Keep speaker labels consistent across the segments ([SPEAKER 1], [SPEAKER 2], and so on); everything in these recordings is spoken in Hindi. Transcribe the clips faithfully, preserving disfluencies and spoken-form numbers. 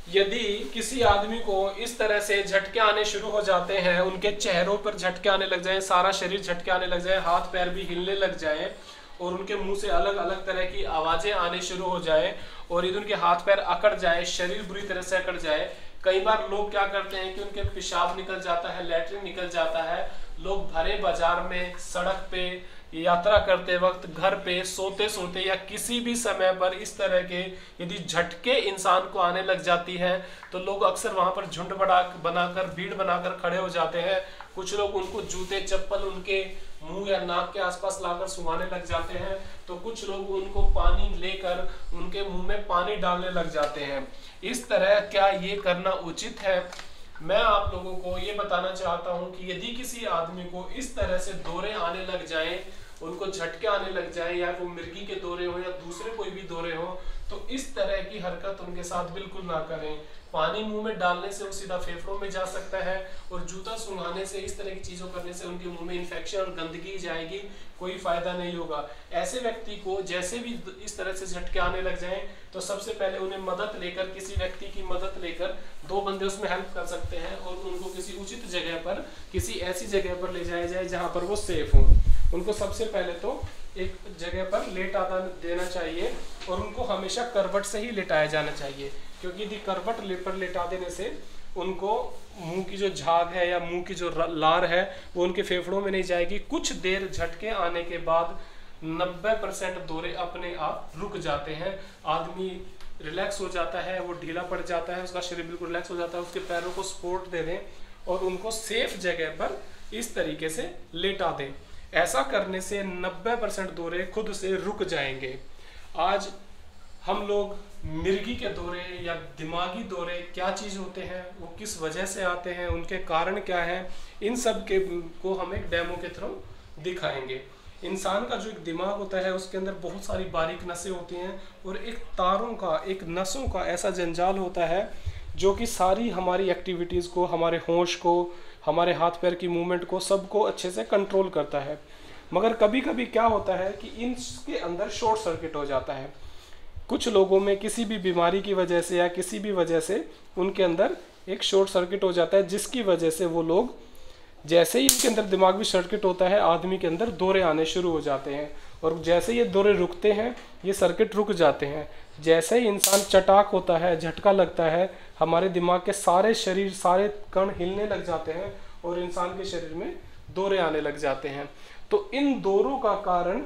[SPEAKER 1] यदि किसी आदमी को इस तरह से झटके आने शुरू हो जाते हैं, उनके चेहरों पर झटके आने लग जाए, सारा शरीर झटके आने लग जाए, हाथ पैर भी हिलने लग जाए और उनके मुंह से अलग अलग तरह की आवाजें आने शुरू हो जाए और यदि उनके हाथ पैर अकड़ जाए, शरीर बुरी तरह से अकड़ जाए, कई बार लोग क्या करते हैं कि उनके पेशाब निकल जाता है, लैट्रिन निकल जाता है, लोग भरे बाजार में, सड़क पे, यात्रा करते वक्त, घर पे, सोते सोते या किसी भी समय पर इस तरह के यदि झटके इंसान को आने लग जाती है तो लोग अक्सर वहां पर झुंड बना बनाकर भीड़ बनाकर खड़े हो जाते हैं। कुछ लोग उनको जूते चप्पल उनके मुंह या नाक के आसपास लाकर सुंघाने लग जाते हैं, तो कुछ लोग उनको पानी लेकर उनके मुंह में पानी डालने लग जाते हैं। इस तरह क्या ये करना उचित है? मैं आप लोगों को ये बताना चाहता हूं कि यदि किसी आदमी को इस तरह से दौरे आने लग जाएं, उनको झटके आने लग जाए, या वो मिर्गी के दौरे हो या दूसरे कोई भी दौरे हो, तो इस तरह की हरकत उनके साथ बिल्कुल ना करें। पानी मुंह में डालने से वो सीधा फेफड़ों में जा सकता है और जूता सुंघाने से, इस तरह की चीजों करने से उनके मुंह में इन्फेक्शन और गंदगी जाएगी, कोई फायदा नहीं होगा। ऐसे व्यक्ति को जैसे भी इस तरह से झटके आने लग जाएं तो सबसे पहले उन्हें मदद लेकर, किसी व्यक्ति की मदद लेकर, दो बंदे उसमें हेल्प कर सकते हैं और उनको किसी उचित जगह पर, किसी ऐसी जगह पर ले जाया जाए जहां पर वो सेफ हो। उनको सबसे पहले तो एक जगह पर लेटा देना चाहिए और उनको हमेशा करवट से ही लेटाया जाना चाहिए, क्योंकि यदि करवट पर लेटा देने से उनको मुंह की जो झाग है या मुंह की जो लार है वो उनके फेफड़ों में नहीं जाएगी। कुछ देर झटके आने के बाद नब्बे परसेंट दौरे अपने आप रुक जाते हैं, आदमी रिलैक्स हो जाता है, वो ढीला पड़ जाता है, उसका शरीर बिल्कुल रिलैक्स हो जाता है। उसके पैरों को सपोर्ट दे दें और उनको सेफ जगह पर इस तरीके से लेटा दें। ऐसा करने से नब्बे परसेंट दौरे खुद से रुक जाएंगे। आज हम लोग मिर्गी के दौरे या दिमागी दौरे क्या चीज़ होते हैं, वो किस वजह से आते हैं, उनके कारण क्या हैं, इन सब के को हम एक डेमो के थ्रू दिखाएंगे। इंसान का जो एक दिमाग होता है उसके अंदर बहुत सारी बारीक नसें होती हैं और एक तारों का, एक नसों का ऐसा जंजाल होता है जो कि सारी हमारी एक्टिविटीज़ को, हमारे होश को, हमारे हाथ पैर की मूवमेंट को, सबको अच्छे से कंट्रोल करता है। मगर कभी कभी क्या होता है कि इनके अंदर शॉर्ट सर्किट हो जाता है। कुछ लोगों में किसी भी बीमारी की वजह से या किसी भी वजह से उनके अंदर एक शॉर्ट सर्किट हो जाता है, जिसकी वजह से वो लोग, जैसे ही इनके अंदर दिमागी सर्किट होता है, आदमी के अंदर दौरे आने शुरू हो जाते हैं और जैसे ये दौरे रुकते हैं, ये सर्किट रुक जाते हैं। जैसे ही इंसान चटाक होता है, झटका लगता है, हमारे दिमाग के सारे शरीर, सारे कण हिलने लग जाते हैं और इंसान के शरीर में दौरे आने लग जाते हैं। तो इन दौरों का कारण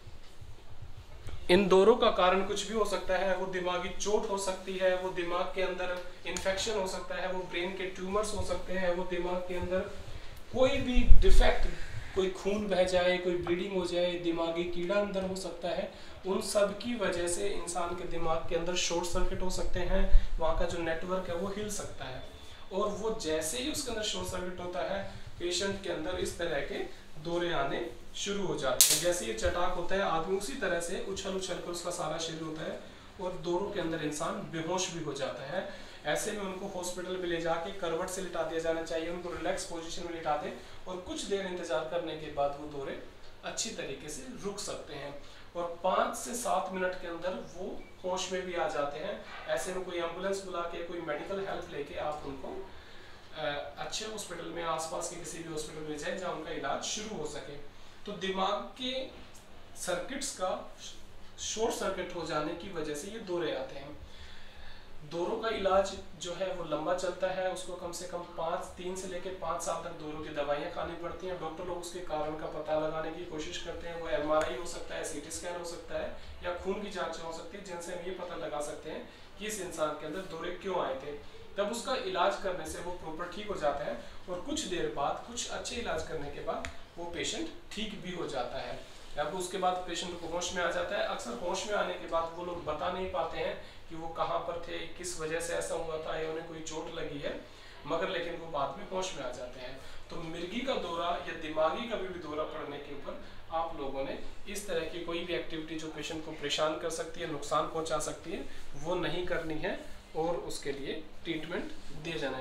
[SPEAKER 1] इन दौरों का कारण कुछ भी हो सकता है। वो दिमागी चोट हो सकती है, वो दिमाग के अंदर इन्फेक्शन हो सकता है, वो ब्रेन के ट्यूमर्स हो सकते हैं, वो दिमाग के अंदर कोई भी डिफेक्ट, कोई खून बह जाए, कोई ब्लीडिंग हो जाए, दिमागी कीड़ा अंदर हो सकता है। उन सब की वजह से इंसान के दिमाग के अंदर शॉर्ट सर्किट हो सकते हैं, वहाँ का जो नेटवर्क है वो हिल सकता है और वो जैसे ही उसके अंदर शॉर्ट सर्किट होता है, पेशेंट के अंदर इस तरह के दौरे आने शुरू हो जाते हैं। जैसे ये चटाक होता है, आदमी उसी तरह से उछल उछल कर उसका सारा शरीर होता है और दौरों के अंदर इंसान बेहोश भी हो जाता है। ऐसे में उनको हॉस्पिटल में ले जाके करवट से लिटा दिया जाना चाहिए, उनको रिलैक्स पोजीशन में लिटा दें और कुछ देर इंतजार करने के बाद वो दौरे अच्छी तरीके से रुक सकते हैं और पाँच से सात मिनट के अंदर वो होश में भी आ जाते हैं। ऐसे में कोई एम्बुलेंस बुला के, कोई मेडिकल हेल्प लेके आप उनको अच्छे हॉस्पिटल में, आसपास के किसी भी हॉस्पिटल में जाए जहाँ उनका इलाज शुरू हो सके। तो दिमाग के सर्किट्स का शॉर्ट सर्किट हो जाने की वजह से ये दौरे आते हैं। दौरों का इलाज जो है वो लंबा चलता है, उसको कम से कम पाँच तीन से लेकर पाँच साल तक दौरों की दवाइयाँ खानी पड़ती हैं। डॉक्टर लोग उसके कारण का पता लगाने की कोशिश करते हैं। वो एम आर आई हो सकता है, सी टी स्कैन हो सकता है या खून की जाँच हो सकती है, जिनसे हम ये पता लगा सकते हैं कि इस इंसान के अंदर दौरे क्यों आए थे। तब उसका इलाज करने से वो प्रॉपर ठीक हो जाता है और कुछ देर बाद, कुछ अच्छे इलाज करने के बाद वो पेशेंट ठीक भी हो जाता है। अब उसके बाद पेशेंट को होश में आ जाता है। अक्सर होश में आने के बाद वो लोग बता नहीं पाते हैं कि वो कहाँ पर थे, किस वजह से ऐसा हुआ था या उन्हें कोई चोट लगी है, मगर लेकिन वो बाद में होश में आ जाते हैं। तो मिर्गी का दौरा या दिमागी कभी भी दौरा पड़ने के ऊपर आप लोगों ने इस तरह की कोई भी एक्टिविटी जो पेशेंट को परेशान कर सकती है, नुकसान पहुंचा सकती है, वो नहीं करनी है और उसके लिए ट्रीटमेंट दिए जाना है।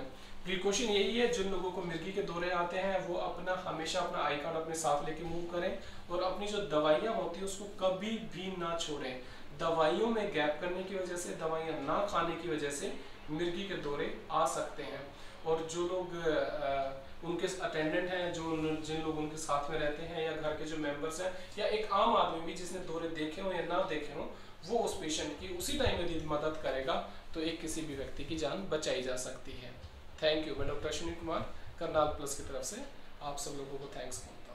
[SPEAKER 1] प्रिकॉशन यही है, जिन लोगों को मिर्गी के दौरे आते हैं वो अपना हमेशा अपना आई कार्ड अपने साथ लेके मूव करें और अपनी जो दवाइयाँ होती है उसको कभी भी ना छोड़ें। दवाइयों में गैप करने की वजह से, दवाइयाँ ना खाने की वजह से मिर्गी के दौरे आ सकते हैं। और जो लोग आ, उनके अटेंडेंट हैं, जो जिन लोग उनके साथ में रहते हैं, या घर के जो मेंबर्स हैं, या एक आम आदमी भी जिसने दौरे देखे हो या ना देखे हो, वो उस पेशेंट की उसी टाइम यदि मदद करेगा तो एक किसी भी व्यक्ति की जान बचाई जा सकती है। Thank you. मैं डॉक्टर अश्विनी कुमार करनाल प्लस की तरफ से आप सब लोगों को थैंक्स